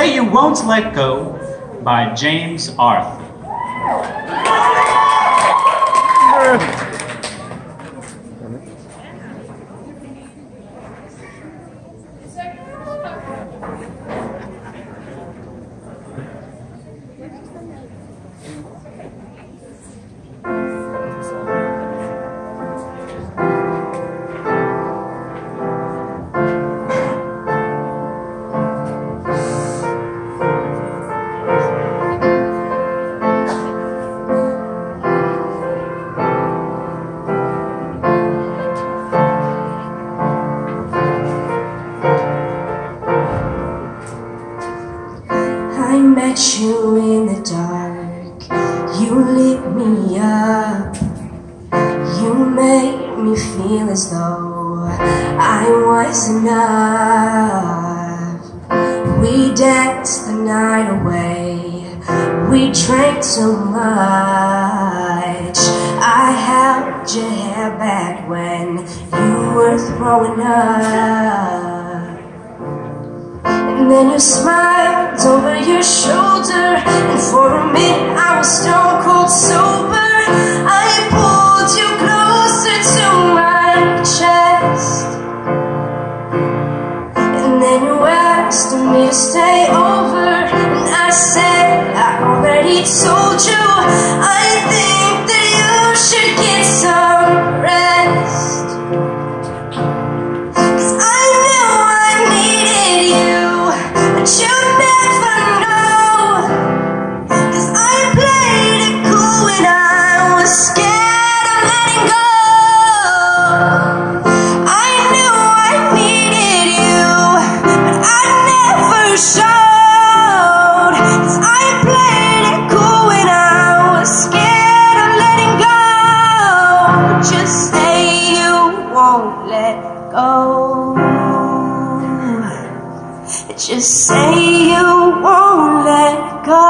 Say You Won't Let Go by James Arthur. I met you in the dark, you lit me up, you made me feel as though I was enough. We danced the night away, we drank so much. I held your hair back when you were throwing up. And then you smiled over your shoulder, and for a minute I was stone cold sober. I pulled you closer to my chest, and then you asked me to stay over, and I said I already told you I think that you should get some rest. 'Cause I knew I needed you, but you'd never know, 'cause I played it cool when I was scared of letting go. I knew I needed you, but I never showed, 'cause I played it cool when I was scared of letting go. Just say you won't let go. Just say you won't let go.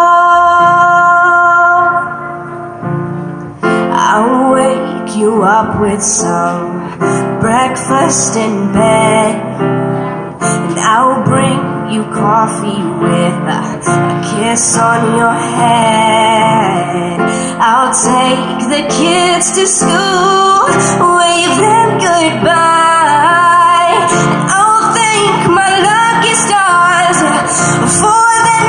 I'll wake you up with some breakfast in bed, and I'll bring you coffee with a kiss on your head. I'll take the kids to school, wave them goodbye, and I'll thank my lucky stars for the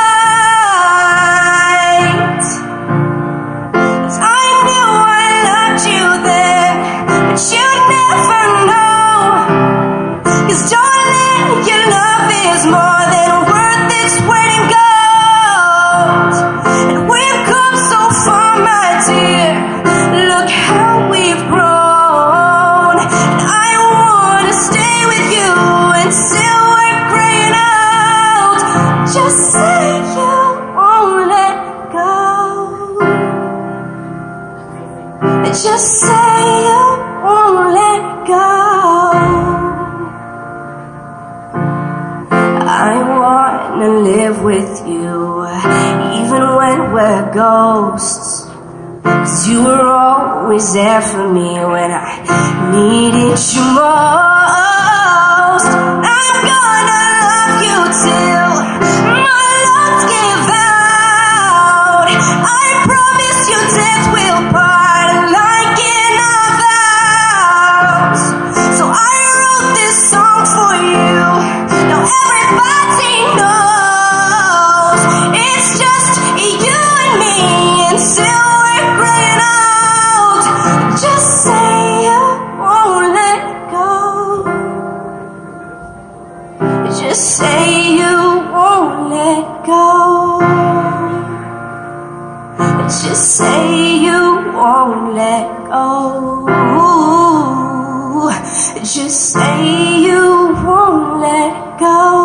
night. 'Cause I knew I loved you there, but you'd never know. 'Cause darling, your love is more than worth its weight in gold. And we've come so far, my dear, look how we've grown. And I wanna stay with you until we're graying out. Just say you won't let go. Just say you won't let go. I wanna live with you, even when we're ghosts. 'Cause you were always there for me when I needed you most. I'm gonna love you till my lungs give out. I promise you death will part like in our vows. So I wrote this song for you, now everybody knows it's just you and me until we're graying out. Just say you won't let go. Just say you won't let go. Just say you won't let go. Just say you won't let go.